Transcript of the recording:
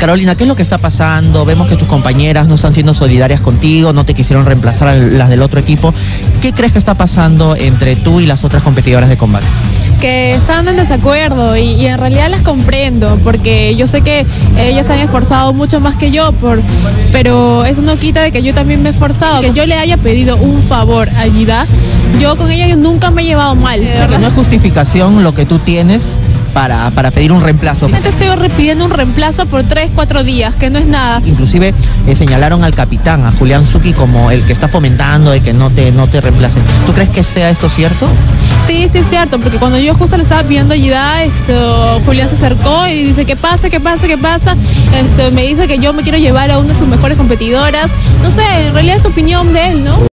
Carolina, ¿qué es lo que está pasando? Vemos que tus compañeras no están siendo solidarias contigo, no te quisieron reemplazar a las del otro equipo. ¿Qué crees que está pasando entre tú y las otras competidoras de combate? Que están en desacuerdo y en realidad las comprendo, porque yo sé que ellas se han esforzado mucho más que yo, pero eso no quita de que yo también me he esforzado. Que yo le haya pedido un favor a Yida, yo con ella nunca me he llevado mal. Que no es justificación lo que tú tienes para pedir un reemplazo. Sí, te estoy pidiendo un reemplazo por 3-4 días, que no es nada. Inclusive señalaron al capitán, a Julián Zucchi, como el que está fomentando de que no te reemplacen. ¿Tú crees que sea esto cierto? Sí, sí es cierto, porque cuando yo justo le estaba pidiendo ayuda, Julián se acercó y dice, ¿qué pasa? Me dice que yo me quiero llevar a una de sus mejores competidoras. No sé, en realidad es opinión de él, ¿no?